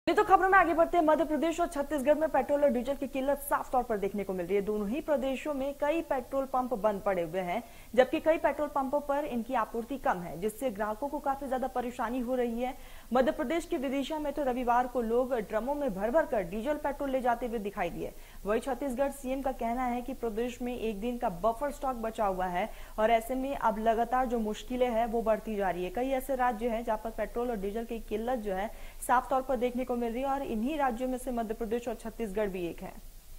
तो खबरों में आगे बढ़ते हैं। मध्य प्रदेश और छत्तीसगढ़ में पेट्रोल और डीजल की किल्लत साफ तौर पर देखने को मिल रही है। दोनों ही प्रदेशों में कई पेट्रोल पंप बंद पड़े हुए हैं, जबकि कई पेट्रोल पंपों पर इनकी आपूर्ति कम है, जिससे ग्राहकों को काफी ज्यादा परेशानी हो रही है। मध्य प्रदेश के विदिशा में तो रविवार को लोग ड्रमों में भर भर कर डीजल पेट्रोल ले जाते हुए दिखाई दिए। वहीं छत्तीसगढ़ सीएम का कहना है कि प्रदेश में एक दिन का बफर स्टॉक बचा हुआ है और ऐसे में अब लगातार जो मुश्किलें हैं वो बढ़ती जा रही है। कई ऐसे राज्य हैं जहां पर पेट्रोल और डीजल की किल्लत जो है साफ तौर पर देखने को मिल रही है और इन्हीं राज्यों में से मध्य प्रदेश और छत्तीसगढ़ भी एक है।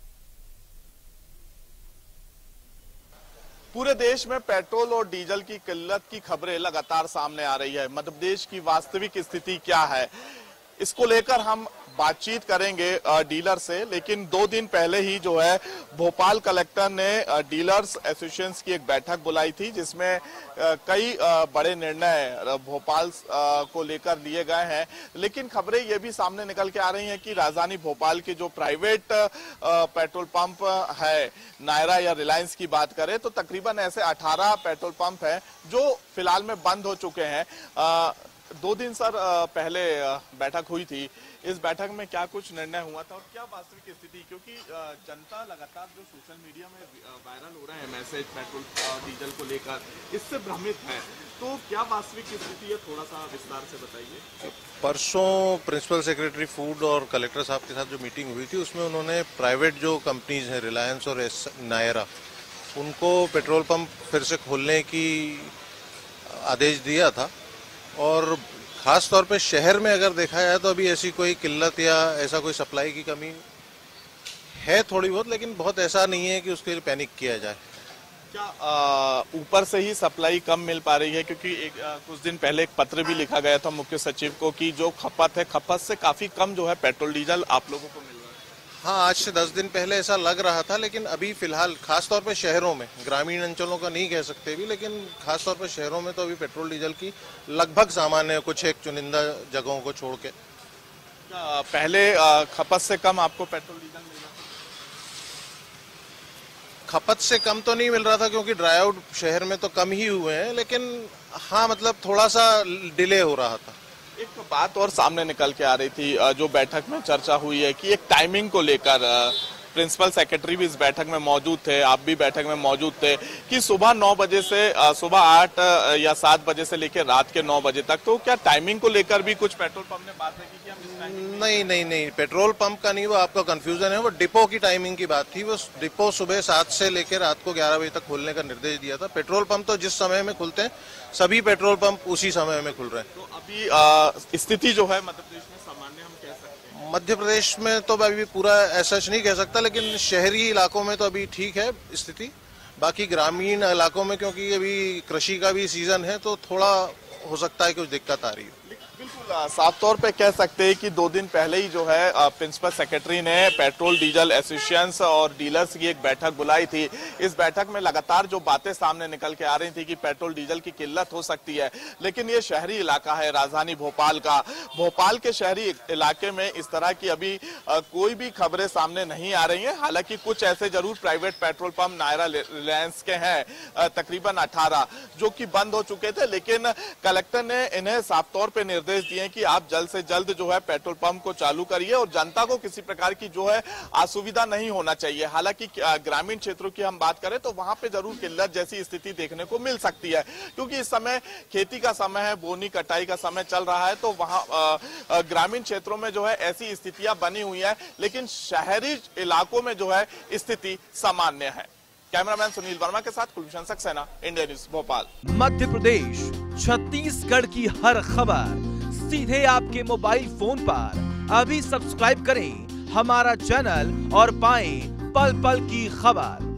पूरे देश में पेट्रोल और डीजल की किल्लत की खबरें लगातार सामने आ रही है। मध्य प्रदेश की वास्तविक स्थिति क्या है, इसको लेकर हम बातचीत करेंगे डीलर से। लेकिन 2 दिन पहले ही जो है भोपाल कलेक्टर ने डीलर्स एसोसिएशन की एक बैठक बुलाई थी, जिसमें कई बड़े निर्णय भोपाल को लेकर लिए गए हैं। लेकिन खबरें ये भी सामने निकल के आ रही हैं कि राजधानी भोपाल के जो प्राइवेट पेट्रोल पंप है, नायरा या रिलायंस की बात करें तो तकरीबन ऐसे 18 पेट्रोल पंप हैं जो फिलहाल में बंद हो चुके हैं। 2 दिन सर पहले बैठक हुई थी, इस बैठक में क्या कुछ निर्णय हुआ था और क्या वास्तविक स्थिति, क्योंकि जनता लगातार जो सोशल मीडिया में वायरल हो रहे हैं मैसेज पेट्रोल डीजल को लेकर, इससे भ्रमित है, तो क्या वास्तविक स्थिति है, थोड़ा सा विस्तार से बताइए। परसों प्रिंसिपल सेक्रेटरी फूड और कलेक्टर साहब के साथ जो मीटिंग हुई थी उसमें उन्होंने प्राइवेट जो कंपनीज हैं रिलायंस और नायरा, उनको पेट्रोल पंप फिर से खोलने की आदेश दिया था। और खास तौर पे शहर में अगर देखा जाए तो अभी ऐसी कोई किल्लत या ऐसा कोई सप्लाई की कमी है थोड़ी बहुत, लेकिन बहुत ऐसा नहीं है कि उसके लिए पैनिक किया जाए। क्या ऊपर से ही सप्लाई कम मिल पा रही है, क्योंकि कुछ दिन पहले एक पत्र भी लिखा गया था मुख्य सचिव को कि जो खपत है, खपत से काफी कम जो है पेट्रोल डीजल आप लोगों को मिल रहा है। हाँ, आज से 10 दिन पहले ऐसा लग रहा था, लेकिन अभी फिलहाल खासतौर पे शहरों में, ग्रामीण अंचलों का नहीं कह सकते भी, लेकिन खासतौर पे शहरों में तो अभी पेट्रोल डीजल की लगभग सामान्य है, कुछ एक चुनिंदा जगहों को छोड़ के। पहले खपत से कम आपको पेट्रोल डीजल मिल रहा था? खपत से कम तो नहीं मिल रहा था, क्योंकि ड्राई आउट शहर में तो कम ही हुए हैं, लेकिन हाँ मतलब थोड़ा सा डिले हो रहा था। एक तो बात और सामने निकल के आ रही थी, जो बैठक में चर्चा हुई है कि एक टाइमिंग को लेकर, प्रिंसिपल सेक्रेटरी भी इस बैठक में मौजूद थे, आप भी बैठक में मौजूद थे, कि सुबह 9 बजे से सुबह 8 या 7 बजे से लेकर रात के 9 बजे तक। तो क्या टाइमिंग को लेकर भी कुछ पेट्रोल पंप ने बात रखी कि हम इस टाइमिंग? नहीं, पेट्रोल पंप का नहीं, वो आपका कंफ्यूजन है, वो डिपो की टाइमिंग की बात थी। वो डिपो सुबह 7 से लेकर रात को 11 बजे तक खोलने का निर्देश दिया था। पेट्रोल पंप तो जिस समय में खुलते हैं सभी पेट्रोल पंप उसी समय में खुल रहे हैं। तो अभी स्थिति जो है मध्य प्रदेश में सामान्य हम कह सकते हैं? मध्य प्रदेश में तो अभी पूरा ऐसा नहीं कह सकता, लेकिन शहरी इलाकों में तो अभी ठीक है स्थिति। बाकी ग्रामीण इलाकों में, क्योंकि अभी कृषि का भी सीजन है, तो थोड़ा हो सकता है कुछ दिक्कत आ रही है। बिल्कुल साफ तौर पे कह सकते हैं कि 2 दिन पहले ही जो है प्रिंसिपल सेक्रेटरी ने पेट्रोल डीजल एसोसिएशन और डीलर्स की एक बैठक बुलाई थी। इस बैठक में लगातार जो बातें सामने निकल के आ रही थी कि पेट्रोल डीजल की किल्लत हो सकती है, लेकिन ये शहरी इलाका है राजधानी भोपाल का। भोपाल के शहरी इलाके में इस तरह की अभी कोई भी खबरें सामने नहीं आ रही है। हालांकि कुछ ऐसे जरूर private petrol pump Nayara Reliance के हैं तकरीबन 18 जो कि बंद हो चुके थे, लेकिन कलेक्टर ने इन्हें साफ तौर पर निर्देश दिए कि आप जल्द से जल्द जो है पेट्रोल पंप को चालू करिए और जनता को किसी प्रकार की जो है असुविधा नहीं होना चाहिए। हालांकि ग्रामीण क्षेत्रों की हम बात करें तो वहां पे जरूर किल्लत जैसी स्थिति देखने को मिल सकती है, क्योंकि इस समय खेती का समय है, बोनी कटाई का समय चल रहा है, तो वहां ग्रामीण क्षेत्रों में जो है ऐसी स्थितियां बनी हुई है, लेकिन शहरी इलाकों में जो है स्थिति सामान्य है। कैमरामैन सुनील वर्मा के साथ कुलभूषण सक्सेना, इंडिया न्यूज भोपाल। मध्य प्रदेश छत्तीसगढ़ की हर खबर सीधे आपके मोबाइल फोन पर। अभी सब्सक्राइब करें हमारा चैनल और पाएं पल पल की खबर।